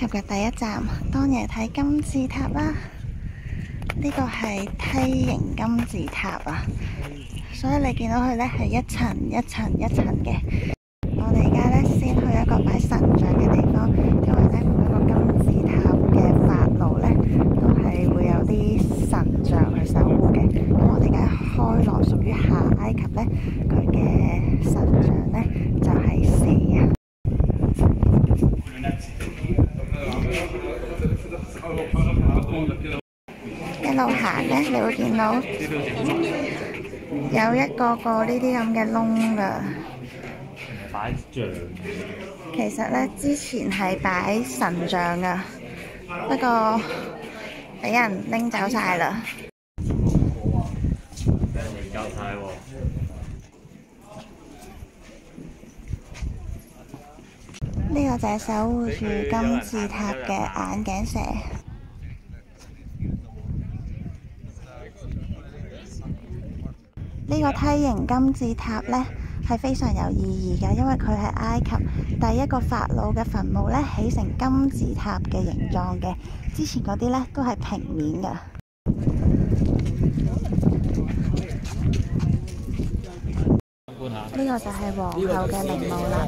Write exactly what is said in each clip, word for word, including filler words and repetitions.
嘅第一站，當夜睇金字塔啦。呢個係梯形金字塔啊，所以你見到佢呢係一層一層一層嘅。我哋而家呢先去一個擺神像嘅地方，因為呢每個金字塔嘅法老呢都係會有啲神像去守護嘅。咁我哋而家開羅屬於下埃及呢，佢嘅神像呢就係蛇啊。一路行呢，你會見到有一個個呢啲咁嘅窿㗎。擺像，其實呢，之前係擺神像㗎，不過俾人拎走晒啦。俾人研究晒喎。呢個就係守護住金字塔嘅眼鏡蛇。呢個梯形金字塔呢係非常有意義嘅，因為佢係埃及第一個法老嘅墳墓呢起成金字塔嘅形狀嘅，之前嗰啲呢都係平面㗎。呢個就係皇后嘅陵墓啦。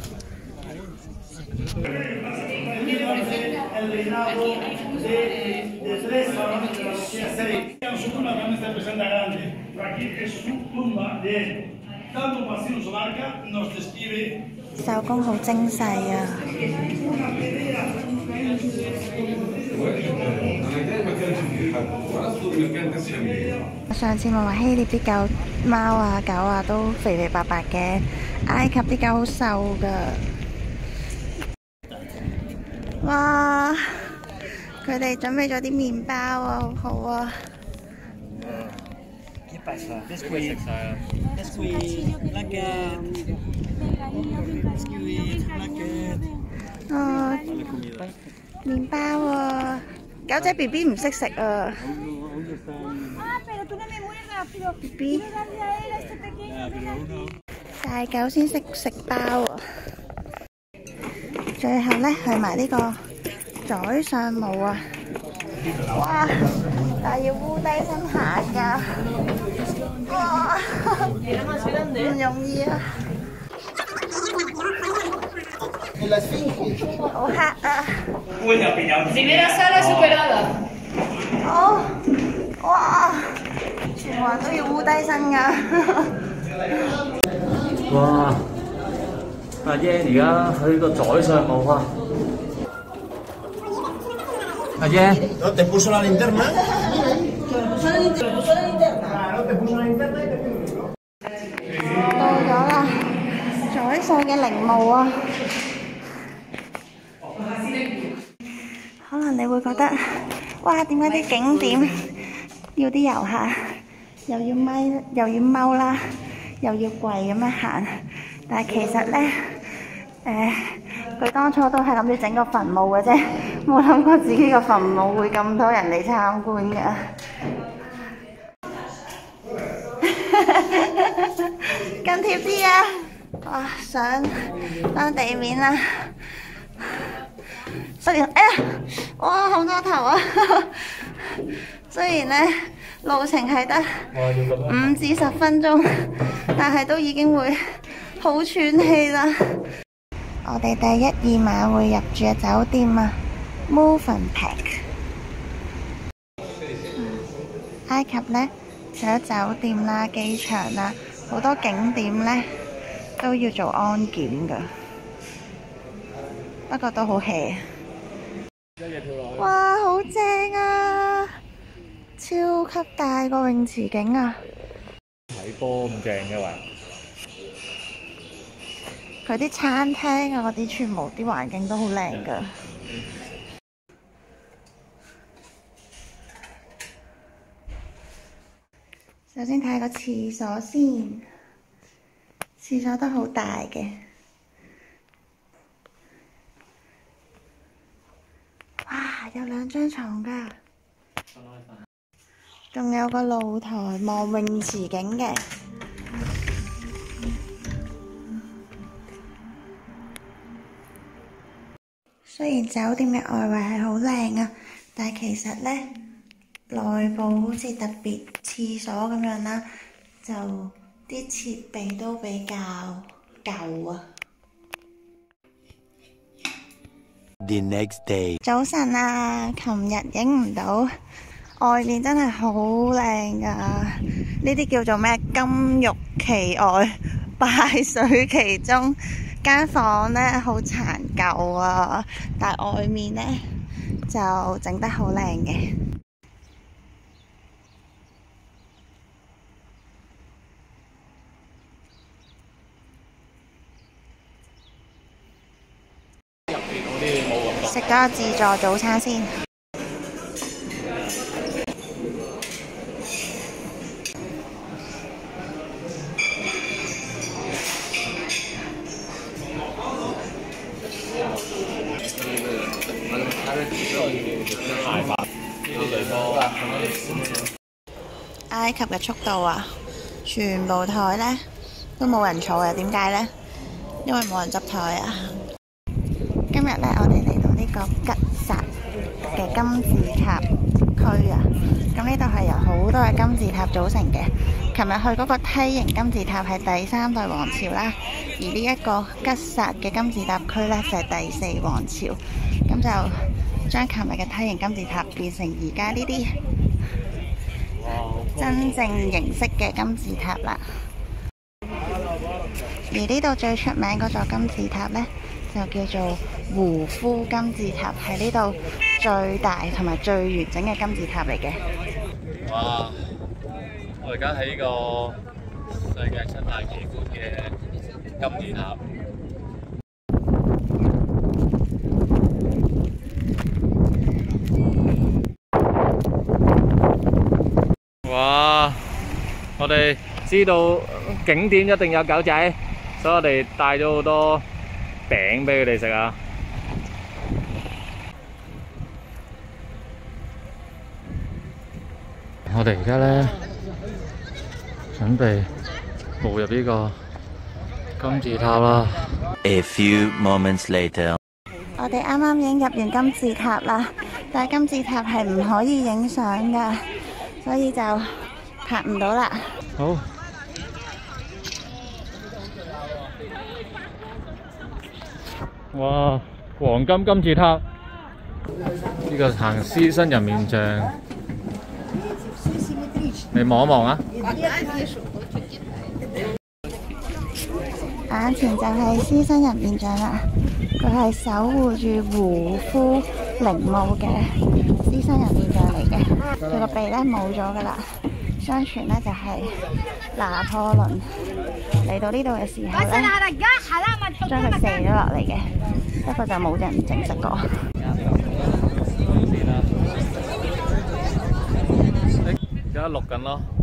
手工好精細啊！上次咪話希臘啲狗、貓啊、狗啊都肥肥白白嘅，埃及啲狗好瘦㗎。哇！佢哋準備咗啲麵包啊，好好啊！啊，麵包啊！狗仔 B B 唔識食啊 ！B B 大狗先識食包啊！最後呢，去埋呢個宰相墓啊！哇！但係要烏低身行㗎，哇！唔容易啊！好黑啊！哦，哇！全部人都要烏低身㗎。 哇！阿耶而家去個宰相墓啊！阿耶，no te puso la linterna? te puso la linterna. Claro, te puso la linterna y te puso. 到咗啦，宰相嘅陵墓啊！可能你會覺得，哇！點解啲景點要啲遊客又要咪又要踎啦，又要跪咁樣行？但係其實咧，誒，佢當初都係諗住整個墳墓嘅啫，冇諗過自己個墳墓會咁多人嚟參觀㗎。更貼啲啊！哇，上翻地面啦！雖然，哎呀，哇，好多頭啊！雖然咧路程係得五至十分鐘，但係都已經會好喘氣啦。我哋第一二晚會入住嘅酒店啊 ，Movenpick。埃及呢，除咗酒店啦、機場啦，好多景點呢都要做安檢㗎。不過都好 hea。哇，好正啊！超級大個泳池景啊！ 睇波咁正嘅話。 佢啲餐廳啊，嗰啲全部啲環境都好靚㗎。首先睇下個廁所先，廁所都好大嘅。哇，有兩張床㗎，仲有個露台望泳池景嘅。 雖然酒店嘅外圍係好靚啊，但係其實呢，內部好似特別廁所咁樣啦，就啲設備都比較舊啊。 The next day. 早晨啊，琴日影唔到，外面真係好靚噶，呢啲叫做咩？金玉其外，敗絮其中。間房呢好殘舊啊，但係外面呢就整得好靚嘅。食咗個自助早餐先。埃及嘅速度啊，全部台呢都冇人坐嘅，點解呢？因為冇人執台啊。今日呢，我哋嚟到呢個吉薩嘅金字塔區啊。咁呢度係由好多嘅金字塔組成嘅。琴日去嗰個梯形金字塔係第三代王朝啦，而呢一個吉薩嘅金字塔區呢，就係第四王朝。咁就將琴日嘅梯形金字塔變成而家呢啲真正形式嘅金字塔啦。而呢度最出名嗰座金字塔呢，就叫做胡夫金字塔，係呢度最大同埋最完整嘅金字塔嚟嘅。 哇！我而家喺呢個世界七大奇觀嘅金字塔。哇！我哋知道景點一定有狗仔，所以我哋帶咗好多餅俾佢哋食啊！我哋而家咧準備步入呢個金字塔啦。 A few moments later. 我哋啱啱已經入完金字塔啦，但係金字塔係唔可以影相㗎，所以就拍唔到啦。 好。哇！黃金金字塔，呢個行獅身人面像，你望一望啊！ 眼前就係獅身人面像啦，佢係守護住胡夫陵墓嘅獅身人面像嚟嘅，佢個鼻咧冇咗噶啦。相傳咧就係拿破崙嚟到呢度嘅時候咧，將佢射咗落嚟嘅，不過就冇人證實過。 而家錄緊咯。